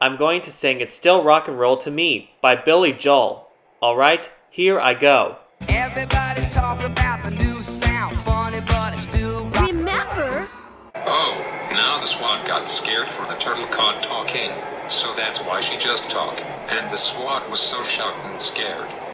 I'm going to sing It's Still Rock and Roll to Me by Billy Joel. Alright, here I go. Everybody's talking about the new sound, funny but it's still rock. Remember? Oh, now the S.W.A.T got scared for the turtle caught talking, so that's why she just talked, and the S.W.A.T was so shocked and scared.